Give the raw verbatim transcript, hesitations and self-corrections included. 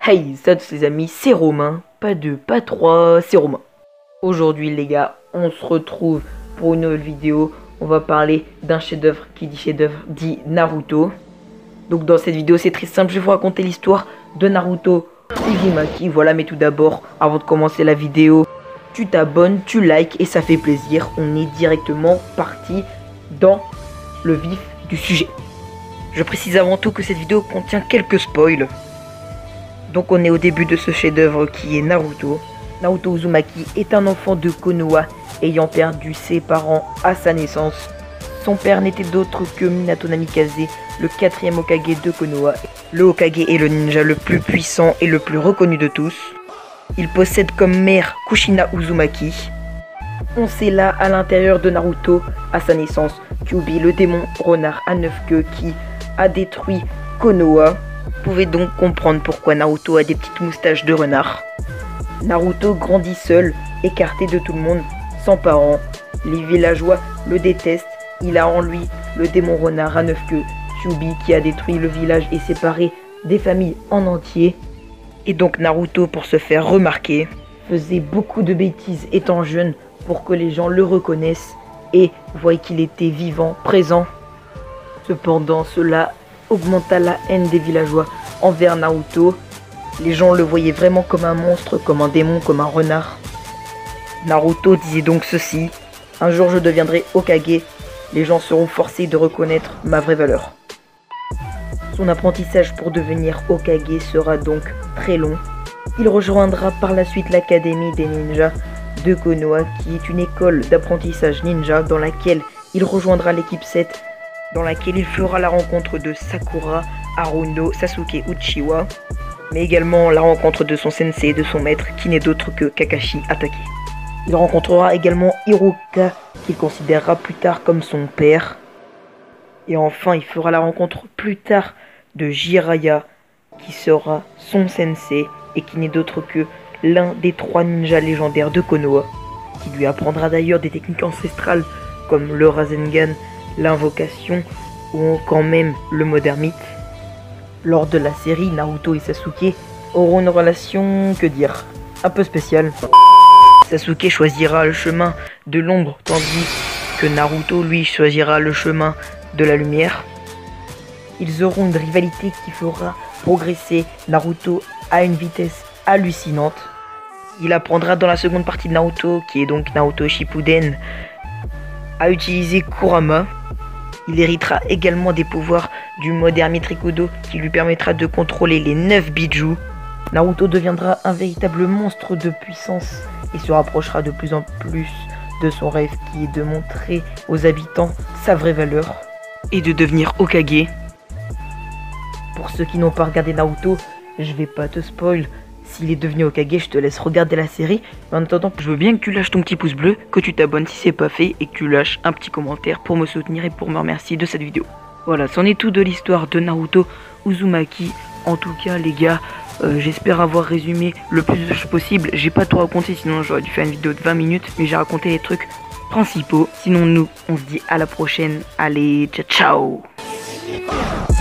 Hey, ça tous les amis, c'est Romain. Pas deux, pas trois, c'est Romain. Aujourd'hui les gars, on se retrouve pour une nouvelle vidéo. On va parler d'un chef-d'œuvre. Qui dit chef-d'œuvre dit Naruto. Donc dans cette vidéo c'est très simple, je vais vous raconter l'histoire de Naruto Uzumaki. Voilà, mais tout d'abord, avant de commencer la vidéo, tu t'abonnes, tu likes et ça fait plaisir. On est directement parti dans le vif du sujet. Je précise avant tout que cette vidéo contient quelques spoils. Donc on est au début de ce chef-d'œuvre qui est Naruto. Naruto Uzumaki est un enfant de Konoha ayant perdu ses parents à sa naissance. Son père n'était d'autre que Minato Namikaze, le quatrième Hokage de Konoha. Le Hokage est le ninja le plus puissant et le plus reconnu de tous. Il possède comme mère Kushina Uzumaki. On sait là à l'intérieur de Naruto, à sa naissance, Kyuubi, le démon renard à neuf queues qui a détruit Konoha. Vous pouvez donc comprendre pourquoi Naruto a des petites moustaches de renard. Naruto grandit seul, écarté de tout le monde, sans parents. Les villageois le détestent. Il a en lui le démon renard à neuf queues, Kyuubi, qui a détruit le village et séparé des familles en entier. Et donc Naruto, pour se faire remarquer, faisait beaucoup de bêtises étant jeune pour que les gens le reconnaissent et voient qu'il était vivant, présent. Cependant, cela augmenta la haine des villageois envers Naruto. Les gens le voyaient vraiment comme un monstre, comme un démon, comme un renard. Naruto disait donc ceci: un jour je deviendrai Hokage, les gens seront forcés de reconnaître ma vraie valeur. Son apprentissage pour devenir Hokage sera donc très long. Il rejoindra par la suite l'académie des ninjas de Konoha, qui est une école d'apprentissage ninja dans laquelle il rejoindra l'équipe sept, dans laquelle il fera la rencontre de Sakura, Haruno, Sasuke Uchiwa, mais également la rencontre de son sensei, de son maître, qui n'est d'autre que Kakashi Hatake. Il rencontrera également Hiruka, qu'il considérera plus tard comme son père. Et enfin, il fera la rencontre plus tard de Jiraiya, qui sera son sensei, et qui n'est d'autre que l'un des trois ninjas légendaires de Konoha, qui lui apprendra d'ailleurs des techniques ancestrales comme le Rasengan, l'invocation ou quand même le Modern Myth. Lors de la série, Naruto et Sasuke auront une relation, que dire, un peu spéciale. Sasuke choisira le chemin de l'ombre, tandis que Naruto, lui, choisira le chemin de la lumière. Ils auront une rivalité qui fera progresser Naruto à une vitesse hallucinante. Il apprendra dans la seconde partie de Naruto, qui est donc Naruto Shippuden, à utiliser Kurama. Il héritera également des pouvoirs du Modern Myth Rikudo qui lui permettra de contrôler les neuf Biju. Naruto deviendra un véritable monstre de puissance et se rapprochera de plus en plus de son rêve, qui est de montrer aux habitants sa vraie valeur et de devenir Hokage. Pour ceux qui n'ont pas regardé Naruto, je vais pas te spoil. S'il est devenu Hokage, je te laisse regarder la série. Mais en attendant, je veux bien que tu lâches ton petit pouce bleu, que tu t'abonnes si c'est pas fait et que tu lâches un petit commentaire pour me soutenir et pour me remercier de cette vidéo. Voilà, c'en est tout de l'histoire de Naruto Uzumaki. En tout cas, les gars, euh, j'espère avoir résumé le plus de choses possible. J'ai pas tout raconté, sinon j'aurais dû faire une vidéo de vingt minutes. Mais j'ai raconté les trucs principaux. Sinon, nous, on se dit à la prochaine. Allez, ciao, ciao.